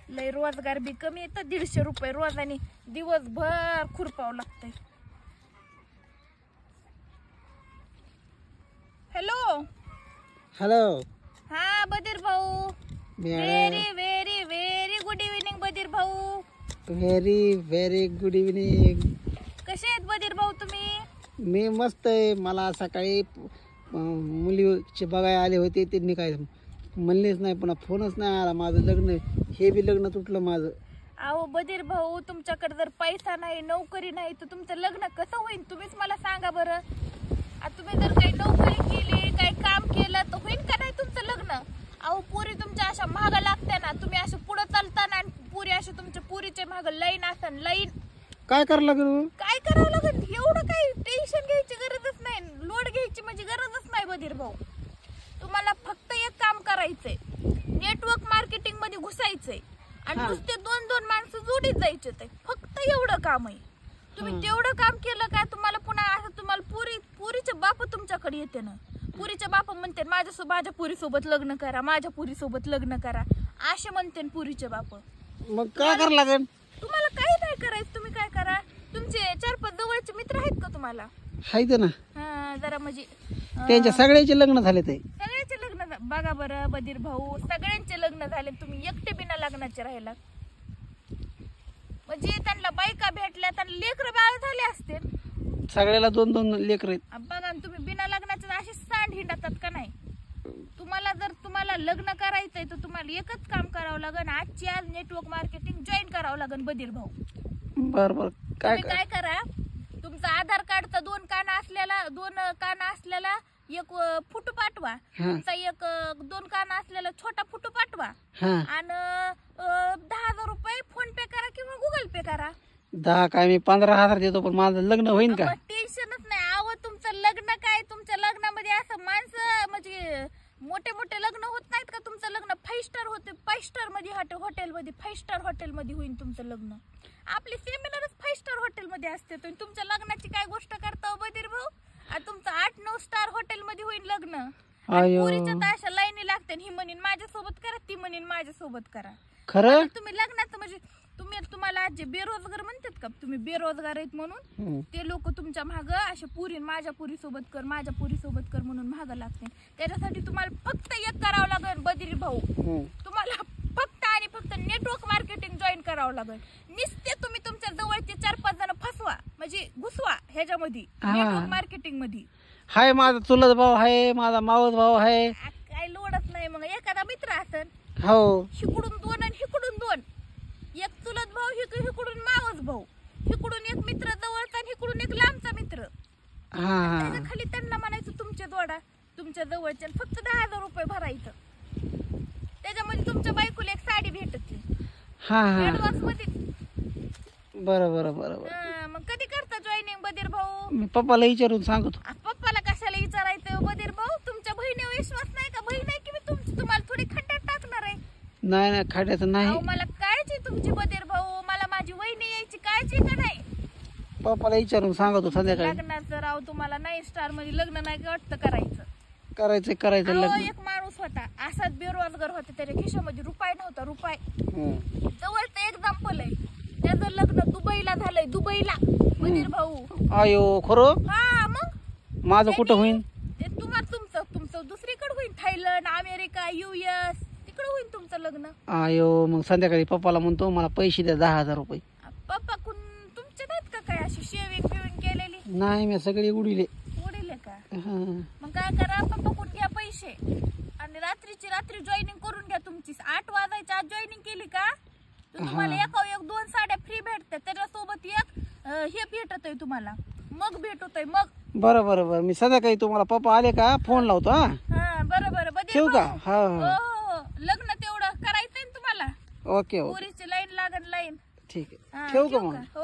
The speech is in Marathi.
लय रोजगार बी कमी येतं. 150 रुपये रोजाने दिवसभर खुरपावं लागतंय. Hello hello. हा बधीर भाऊ. Very very very good evening बधीर भाऊ. Very very good evening. कसे आहेत बधीर भाऊ तुम्ही? मी मस्त आहे. मला सकाळी मुलीचे बघायला आले होते, त्यांनी काय म्हणलेच नाही, पुन्हा फोनच नाही आला. माझं लग्न हे बी लग्न तुटलं माझं. अहो बधीर भाऊ, तुमच्याकडे जर पैसा नाही, नोकरी नाही, तर तुमचं लग्न कसं होईल? तुम्हीच मला सांगा बरं. तुम्ही जर काही नोकरी केली, काही काम केलं, तर होईल का नाही तुमचं लग्न? अहो पुरी तुमच्या अशा महाग लागते ना, तुम्ही असं पुढे चालताना आणि पुरी अशी तुमच्या पुरीच्या महाग लाईन असन लाईन. काय करावं लागेल? काय करावं लागेल? एवढं काही टेन्शन घ्यायची गरजच नाही, लोड घ्यायची म्हणजे गरजच नाही बधीर भाऊ. तुम्हाला फक्त एक काम करायचंय, नेटवर्क मार्केटिंग मध्ये घुसायचंय आणि नुसते 2-2 माणसं जोडीत जायचे. ते फक्त एवढं काम आहे. तुम्ही तेवढं काम केलं का तुम्हाला पुन्हा असं तुम्हाला पुरीचे बाप तुमच्याकडे येते ना. पुरीचे बाप म्हणते माझ्या पुरीसोबत लग्न करा, माझ्या पुरीसोबत लग्न करा, असे म्हणते पुरीचे बाप. मग काय करावं लागेल? तुम्हाला काही नाही करायचं. तुम्ही काय करा, तुमचे 4-5 जवळचे मित्र आहेत का तुम्हाला? आहेत ना. हा जरा म्हणजे त्यांच्या सगळ्याचे लग्न झाले. ते सगळ्याचे लग्न बघा बरं बधीर भाऊ, सगळ्यांचे लग्न झाले. तुम्ही एकटे बिना लग्नाचे राहिला म्हणजे त्यांना बायका भेटल्या, त्यांना लेकर बाळ झाले असते. सगळ्याला 2-2 लेकर आहेत. बघा तुम्ही बिना लग्नाचे असे सांड हिंडतात का नाही? तुम्हाला लग्न करायचंय तर तुम्हाला एकच काम करावं लागेल, आजची आज नेटवर्क मार्केटिंग जॉईन करावं लागेल बधीर भाऊ. बर बर. काय करा, तुमचा आधार कार्डचा 2 काना असलेला एक फोटो पाठवा. तुमचा एक 2 काना असलेला छोटा फोटो पाठवा आणि 10,000 रुपये फोन पे करा किंवा गुगल पे करा. 10 काय मी 15,000 देतो, पण माझं लग्न होईल का? टेन्शनच नाही. अहो तुमचं लग्न काय, तुमच्या लग्नामध्ये असं माणसं म्हणजे मोठे मोठे लग्न होत नाहीत का? तुमचं लग्न 5 स्टार होते. 5 स्टार मध्ये हॉटेलमध्ये 5 स्टार हॉटेलमध्ये होईल तुमचं लग्न. आपली सेमिनारच 5 स्टार हॉटेलमध्ये असते. तुमच्या लग्नाची काय गोष्ट करता बधीर भाऊ? तुमचं 8-9 स्टार हॉटेलमध्ये होईल लग्न. पुरीच्या तर अशा लाईनी लागते. ही म्हणीन माझ्यासोबत करा, ती म्हणीन माझ्यासोबत करा. खरं तुम्ही लग्नाचं म्हणजे तुम्हाला आज जे बेरोजगार म्हणतात का, तुम्ही बेरोजगार आहेत म्हणून ते लोक तुमच्या माग अशा पुरी माझ्या पुरीसोबत कर, माझ्या पुरीसोबत कर म्हणून माग लागते. त्याच्यासाठी तुम्हाला फक्त एक करावं लागेल बधीर भाऊ. तुम्हाला फक्त आणि फक्त नेटवर्क मार्केटिंग जॉईन करावं लागेल. नुसते तुम्ही तुमच्या जवळचे 4-5 जण फसवा, म्हणजे घुसवा ह्याच्यामध्ये नेटवर्क मार्केटिंग मध्ये. हाय माझा चुलत भाऊ आहे, माझा मावस भाऊ आहे. काय लोडच नाही. मग एखादा मित्र असेल, हो, हिकडून 2 आणि हिकडून 2, एक चुलत भाऊ, हिकडून मावस भाऊ, हिकडून एक मित्र जवळचा आणि हिकडून एक लांबचा मित्र. त्याच्या खाली त्यांना म्हणायचं तुमच्या जोडा, तुमच्या जवळच्या, फक्त 10,000 रुपये भरायचं. त्याच्यामध्ये तुमच्या बायकोला एक साडी भेटत ऍडव्हान्स मध्ये. बरोबर. मग कधी करता जॉईनिंग बधीर भाऊ? मी पप्पाला विचारून सांगतो. पप्पाला कशाला विचारायचं बधीर भाऊ? तुमच्या बहिणीवर विश्वास नाही का? बहीण आहे की मी तुम्हाला थोडी खड्ड्यात टाकणार आहे? नाही खाड्याचं नाही. मला काळजी तुमची बधीर भाऊ, मला माझी वहिनी यायची काळजी का नाही? पप्पाला विचारून सांगतो संध्याकाळी. लग्नाचं राव तुम्हाला 9 स्टार मध्ये लग्न नाही वाटतं करायचं लग्न. एक माणूस होता असाच बेरोजगार होता, त्याच्या खिशामध्ये रुपये नव्हता. जवळचं एक्झाम्पल आहे. त्याचं लग्न दुबईला झालंय, दुबईला बधीर भाऊ. आयो खरं? हा मग माझं कुठं होईल? तुमचं दुसरीकडे होईल. थायलंड, अमेरिका, US तिकडे होईल तुमचं लग्न. आयो मग संध्याकाळी पप्पाला म्हणतो मला पैसे द्या 10,000 रुपये. पप्पा तुमचे नाहीत का काय अशी शेविंग केलेली? नाही, मी सगळे उडीले का? मग काय करा, पप्पा कोण घ्या पैसे आणि रात्री जॉईनिंग करून घ्या तुमची. 8 वाजायच्या आज जॉईनिंग केली का तुम्हाला एक 2 साड्या फ्री भेटतात. त्याच्यासोबत एक हे भेटत तुम्हाला, मग भेटतोय मग. बरं मी संध्याकाळी तुम्हाला पप्पा आले का फोन लावतो. बरं ठेवू का? हो, लग्न तेवढं करायचंय तुम्हाला. ओके. पुरीची लाईन लागन लाईन. ठीक आहे, ठेवू का मग?